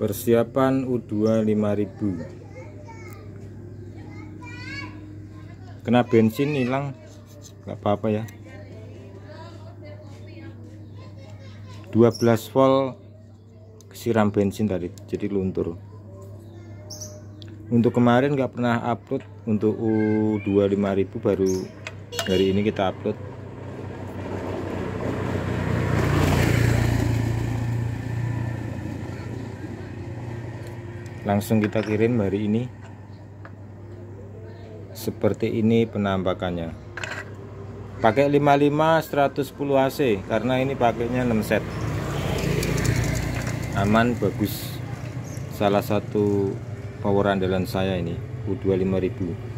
Persiapan U2 5000. Kena bensin hilang, nggak apa-apa ya. 12 volt kesiram bensin tadi, jadi luntur. Untuk kemarin nggak pernah upload, untuk U2 5000 baru hari ini kita upload. Langsung kita kirim hari ini. Seperti ini penampakannya. Pakai 55 110 AC karena ini pakainya 6 set. Aman, bagus. Salah satu power andalan saya ini U2 5000.